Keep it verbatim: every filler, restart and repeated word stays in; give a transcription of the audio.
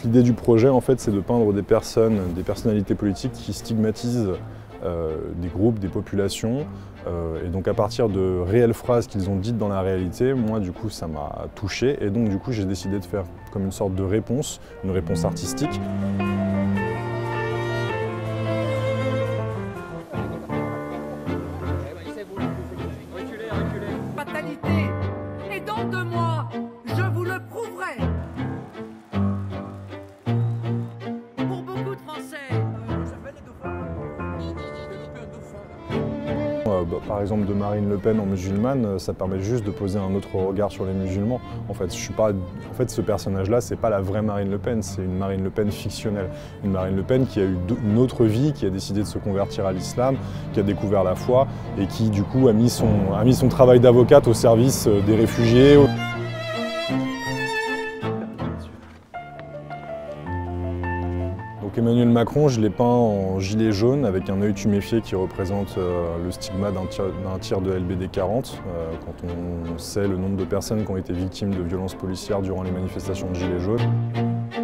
l'idée du projet, en fait, c'est de peindre des personnes, des personnalités politiques qui stigmatisent euh, des groupes, des populations. Euh, et donc à partir de réelles phrases qu'ils ont dites dans la réalité, moi du coup ça m'a touché. Et donc du coup j'ai décidé de faire comme une sorte de réponse, une réponse artistique. Fatalité. Et dans deux mois, je vous le prouverai. Pour beaucoup de Français, euh, ça fait les dauphins. Euh, bah, par exemple de Marine Le Pen en musulmane, ça permet juste de poser un autre regard sur les musulmans. En fait, je suis pas, en fait ce personnage-là, c'est pas la vraie Marine Le Pen, c'est une Marine Le Pen fictionnelle. Une Marine Le Pen qui a eu une autre vie, qui a décidé de se convertir à l'islam, qui a découvert la foi et qui du coup a mis son, a mis son travail d'avocate au service des réfugiés. Donc Emmanuel Macron, je l'ai peint en gilet jaune avec un œil tuméfié qui représente euh, le stigma d'un tir, d'un tir de L B D quarante, euh, quand on sait le nombre de personnes qui ont été victimes de violences policières durant les manifestations de gilets jaunes.